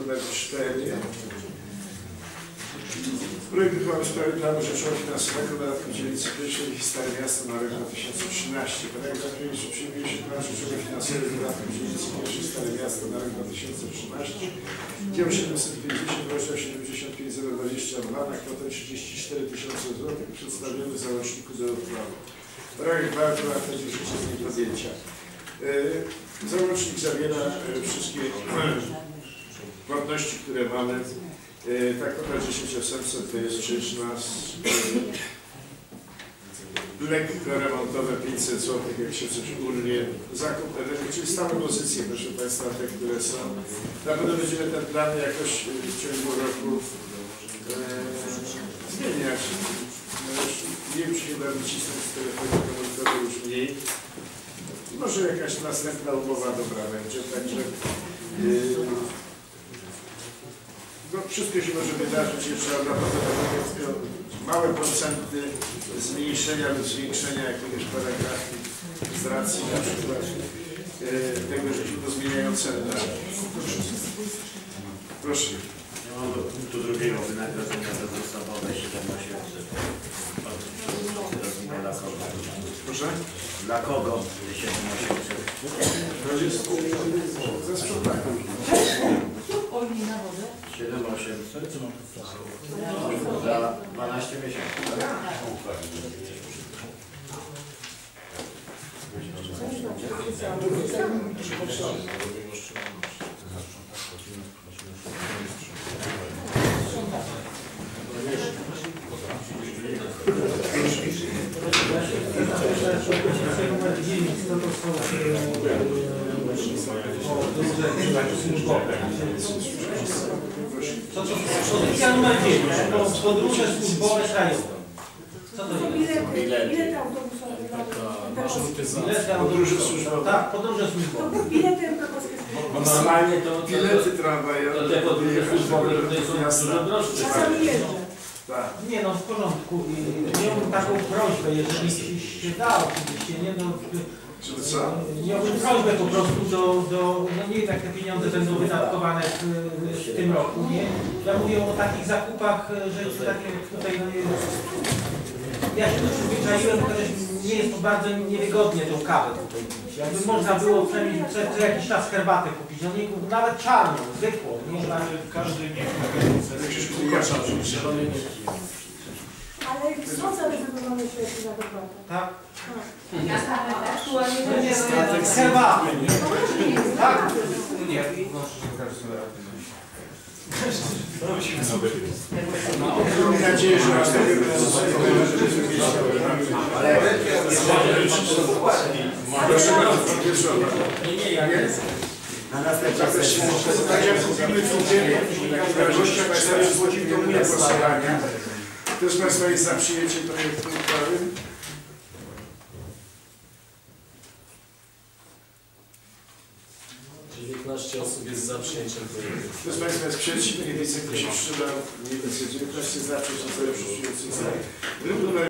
numer 4. Projekt uchwały w sprawie planu rzeczowo-finansowego dodatku dzielnicy pierwszej Stare Miasto na rok 2013. Paragraf 5 przyjmuje się plan rzeczowo-finansowy dodatku dzielnicy pierwszej Stare Miasto na rok 2013. Dział 750 rozdział 75022 na kwotę 34 000 zł przedstawiony w załączniku do uchwały. Paragraf 2 wprowadza życie z niej podjęcia. Załącznik zawiera wszystkie płatności, które mamy. Ta kwota 10 800 to jest czynsz nas lekko remontowe 500 zł, jak się coś urwie, zakup energii, czyli stałe pozycje, proszę Państwa, te, które są. Na pewno będziemy ten plan jakoś w ciągu roku zmieniać. Wiem, że chyba wycisnąć z telefonu komórkowego już mniej. Może jakaś następna umowa dobra będzie, także no, wszystko się może wydarzyć jeszcze, ale naprawdę małe procenty zmniejszenia lub zwiększenia jakiegoś paragrafu z racji na przykład tego, że się to zmieniają ceny. Proszę. Ja mam do punktu drugiego wynagrodzenia za podstawowe 7 800. Dla kogo? Proszę? Dla kogo 7 800? To jest ze sprzedają. 7 800 za 12 miesięcy. Pozycja numer 9. Podróże służbowe krajowe. Co to jest? Bilety autobusowe. Bilety autobusowe. Tak, podróże służbowe. Bilety europejskie. Normalnie to Bilety tramwajowe. te podróże służbowe są dużo droższe. Czasami jeżdżę. Tak. Nie no, w porządku. Miałbym taką prośbę, jeżeli się da oczywiście, nie? Miałbym prośbę po prostu no nie wiem jak te pieniądze będą wydatkowane w tym roku, nie? Ja mówię o takich zakupach, że takie tutaj, no ja się to przyzwyczaiłem, chociaż nie jest to bardzo niewygodnie tą kawę tutaj pić. Jakby można było przynajmniej co jakiś czas herbatę kupić, no nie, nawet czarną, zwykłą, nie? Każdy nie ma. Ale są zarezerwowane środki na dopłatę. Tak? Aktualnie No nie, herbaty. Tak? Nie. Mam nadzieję, że proszę bardzo, pierwsza. Na następne sesje. Tak jak mówimy w gościa Państwa zgłosili do mnie głosowania. Kto z Państwa jest za przyjęciem projektu uchwały? Czyli 19 osób jest za przyjęciem projektu. Kto z Państwa jest przeciw? Nie widzę, kto się wstrzymał. Nie widzę, 19 za, przeciw, 0 przyjętych.